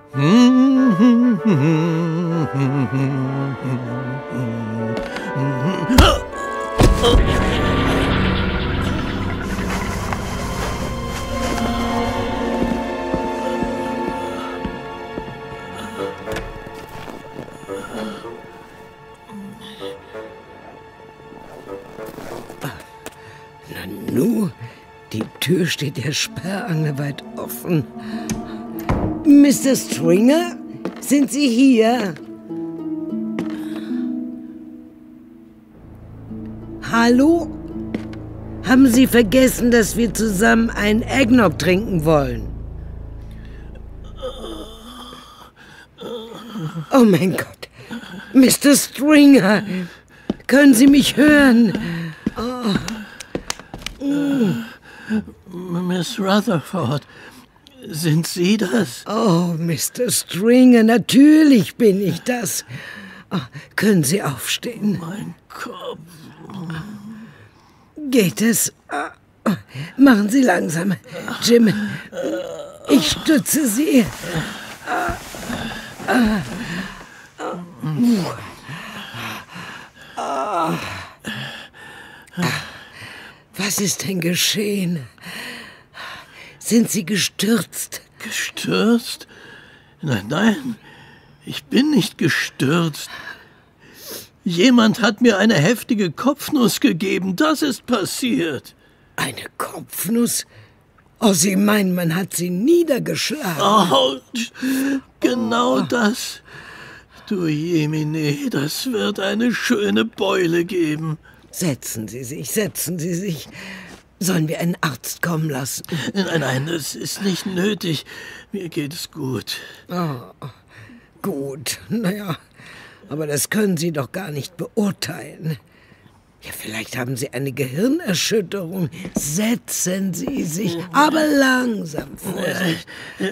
Nanu, die Tür steht ja sperrangelweit offen. Mr. Stringer, sind Sie hier? Hallo? Haben Sie vergessen, dass wir zusammen einen Eggnog trinken wollen? Oh mein Gott. Mr. Stringer, können Sie mich hören? Oh. Miss Rutherford, sind Sie das? Oh, Mr. Stringer, natürlich bin ich das. Oh, können Sie aufstehen? Mein Kopf. Geht es? Machen Sie langsam. Jim, ich stütze Sie. Was ist denn geschehen? Sind Sie gestürzt? Gestürzt? Nein, ich bin nicht gestürzt. Jemand hat mir eine heftige Kopfnuss gegeben, das ist passiert. Eine Kopfnuss? Oh, Sie meinen, man hat Sie niedergeschlagen? Oh, genau das. Du Jemine, das wird eine schöne Beule geben. Setzen Sie sich, setzen Sie sich. Sollen wir einen Arzt kommen lassen? Nein, das ist nicht nötig. Mir geht es gut. Oh, gut. Naja, aber das können Sie doch gar nicht beurteilen. Ja, vielleicht haben Sie eine Gehirnerschütterung. Setzen Sie sich, aber langsam, Vorsicht.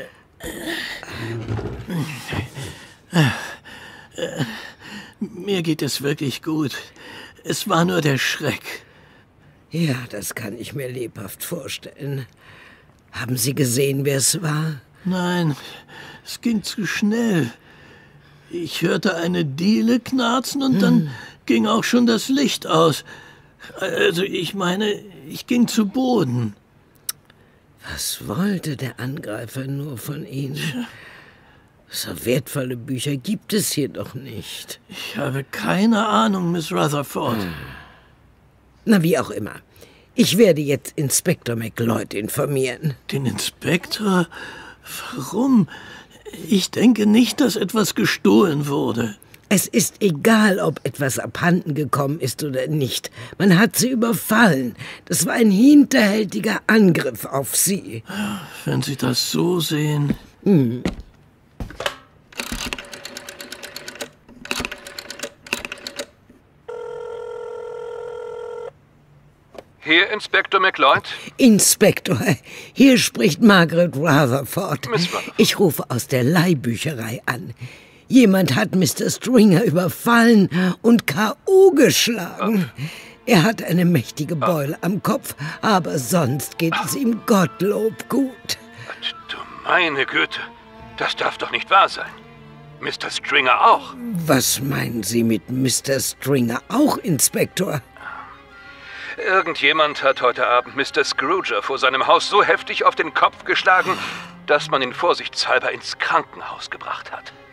Mir geht es wirklich gut. Es war nur der Schreck. Ja, das kann ich mir lebhaft vorstellen. Haben Sie gesehen, wer es war? Nein, es ging zu schnell. Ich hörte eine Diele knarzen und dann ging auch schon das Licht aus. Also ich meine, ich ging zu Boden. Was wollte der Angreifer nur von Ihnen? So wertvolle Bücher gibt es hier doch nicht. Ich habe keine Ahnung, Miss Rutherford. Na, wie auch immer. Ich werde jetzt Inspektor McLeod informieren. Den Inspektor? Warum? Ich denke nicht, dass etwas gestohlen wurde. Es ist egal, ob etwas abhanden gekommen ist oder nicht. Man hat sie überfallen. Das war ein hinterhältiger Angriff auf sie. Wenn Sie das so sehen. Hier, Inspektor McLeod? Inspektor, hier spricht Margaret Rutherford. Miss Rutherford. Ich rufe aus der Leihbücherei an. Jemand hat Mr. Stringer überfallen und K.O. geschlagen. Er hat eine mächtige Beule am Kopf, aber sonst geht es ihm Gottlob gut. Du meine Güte, das darf doch nicht wahr sein. Mr. Stringer auch. Was meinen Sie mit Mr. Stringer auch, Inspektor? Irgendjemand hat heute Abend Mr. Scrooger vor seinem Haus so heftig auf den Kopf geschlagen, dass man ihn vorsichtshalber ins Krankenhaus gebracht hat.